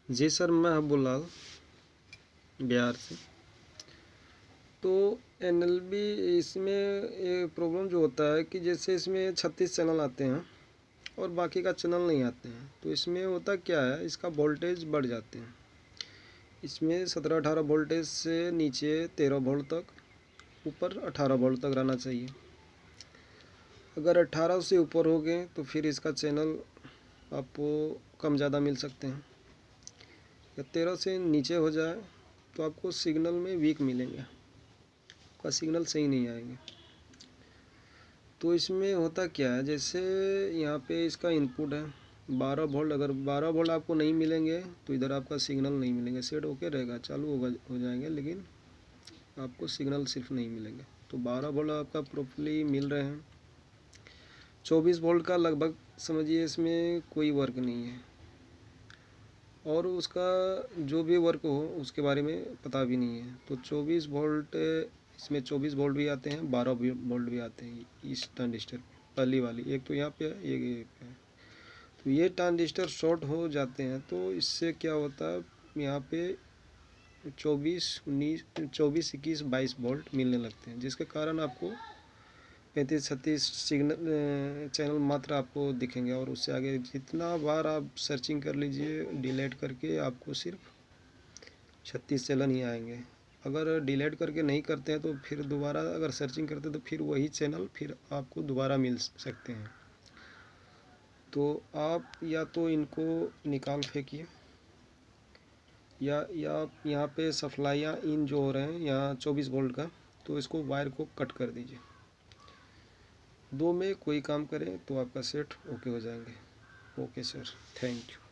जी sir, मैं हब्बुल लाल बिहार से। तो एनएलबी इसमें ये प्रॉब्लम जो होता है कि जैसे इसमें 36 चैनल आते हैं और बाकी का चैनल नहीं आते हैं, तो इसमें होता क्या है, इसका वोल्टेज बढ़ जाते हैं। इसमें 17-18 वोल्टेज से नीचे 13 वोल्ट तक, ऊपर 18 वोल्ट तक रहना चाहिए। अगर 18 से ऊपर हो गए तो फिर इसका चैनल आपको कम ज़्यादा मिल सकते हैं। या 13 से नीचे हो जाए तो आपको सिग्नल में वीक मिलेंगे, आपका सिग्नल सही नहीं आएंगे। तो इसमें होता क्या है, जैसे यहाँ पे इसका इनपुट है 12 वोल्ट, अगर 12 वोल्ट आपको नहीं मिलेंगे तो इधर आपका सिग्नल नहीं मिलेंगे। सेट ओके रहेगा, चालू हो जाएंगे, लेकिन आपको सिग्नल सिर्फ नहीं मिलेंगे। तो 12 वोल्ट आपका प्रॉपरली मिल रहे हैं। 24 वोल्ट का लगभग समझिए इसमें कोई वर्क नहीं है, और उसका जो भी वर्क हो उसके बारे में पता भी नहीं है। तो 24 वोल्ट, इसमें 24 वोल्ट भी आते हैं, 12 वोल्ट भी आते हैं। इस ट्रांजिस्टर पहली वाली, एक तो यहाँ पे है, एक पे है। तो ये ट्रांजिस्टर शॉर्ट हो जाते हैं, तो इससे क्या होता है, यहाँ पे 24, 19, 24, 21, 22 वोल्ट मिलने लगते हैं, जिसके कारण आपको 35-36 सिग्नल चैनल मात्र आपको दिखेंगे। और उससे आगे जितना बार आप सर्चिंग कर लीजिए डिलीट करके, आपको सिर्फ 36 चैनल ही आएंगे। अगर डिलीट करके नहीं करते हैं तो फिर दोबारा अगर सर्चिंग करते हैं तो फिर वही चैनल फिर आपको दोबारा मिल सकते हैं। तो आप या तो इनको निकाल फेंकिए, या आप यहाँ पे सप्लाइयाँ इन जो हो रहे हैं यहाँ 24 वोल्ट का, तो इसको वायर को कट कर दीजिए। दो में कोई काम करें तो आपका सेट ओके हो जाएंगे। Okay sir, thank you.